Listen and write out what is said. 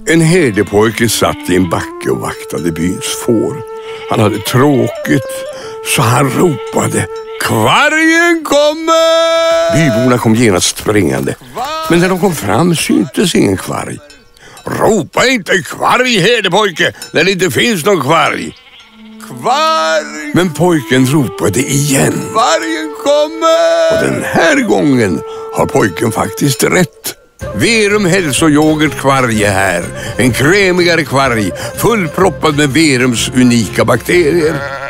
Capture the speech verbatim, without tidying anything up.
En herdepojke satt i en backe och vaktade byns får. Han hade tråkigt, så han ropade: "Kvargen kommer!" Byborna kom genast springande, men när de kom fram syntes ingen kvarg. "Ropa inte kvarg, herdepojke, när det inte finns någon kvarg." "Kvarg!" Men pojken ropade igen: "Kvargen kommer!" Och den här gången har pojken faktiskt rätt. Verum hälsoyoghurt kvarg är här. En krämigare kvarg, fullproppad med Verums unika bakterier.